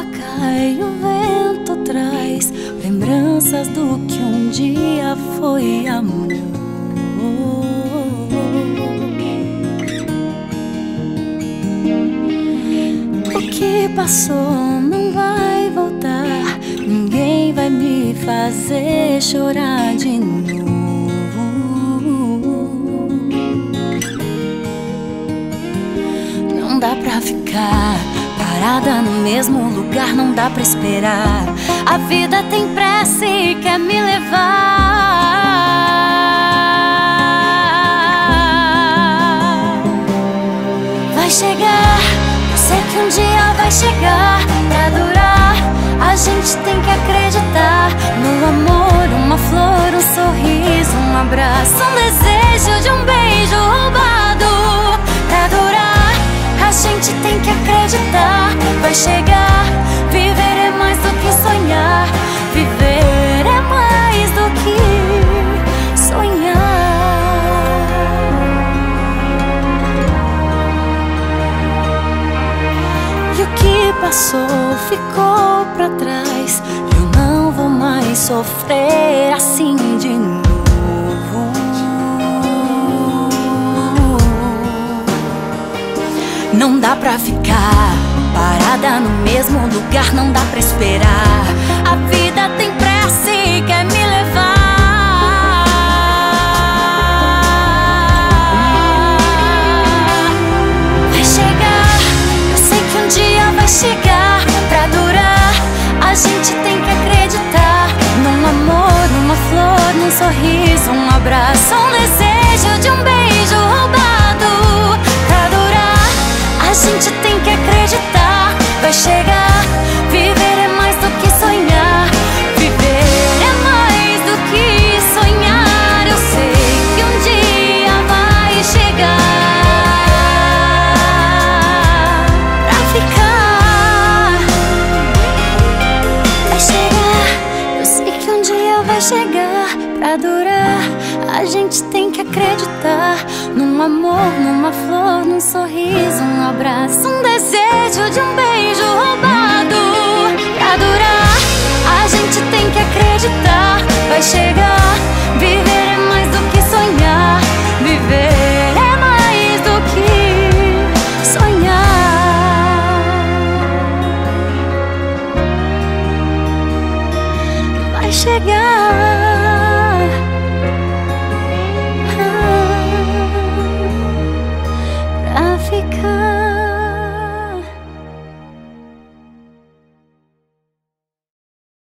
cai, o vento traz lembranças do que um dia foi amor. O que passou não vai voltar, ninguém vai me fazer chorar de novo. Não dá pra ficar parada no mesmo lugar, não dá pra esperar. A vida tem pressa e quer me levar. Vai chegar, eu sei que um dia vai chegar pra durar. A gente tem que acreditar no amor, uma flor, um sorriso, um abraço, um desejo de um beijo roubado pra durar. A gente tem que acreditar, vai chegar. Viver é mais do que sonhar, viver é mais do que sonhar. E o que passou ficou pra trás, eu não vou mais sofrer assim de novo. Não dá pra ficar parada no mesmo lugar, não dá pra esperar. A vida tem pressa e quer me levar. Vai chegar, eu sei que um dia vai chegar pra durar. A gente tem que acreditar num amor, numa flor, num sorriso, um abraço, um desejo de um beijo roubado pra durar. A gente tem que acreditar, vai chegar. Viver é mais do que sonhar, viver é mais do que sonhar. Eu sei que um dia vai chegar pra ficar. Vai chegar, eu sei que um dia vai chegar pra durar. A gente tem que acreditar num amor, numa flor, num sorriso, um abraço, um desejo de um beijo roubado pra durar. A gente tem que acreditar, vai chegar. Viver é mais do que sonhar, viver é mais do que sonhar. Vai chegar.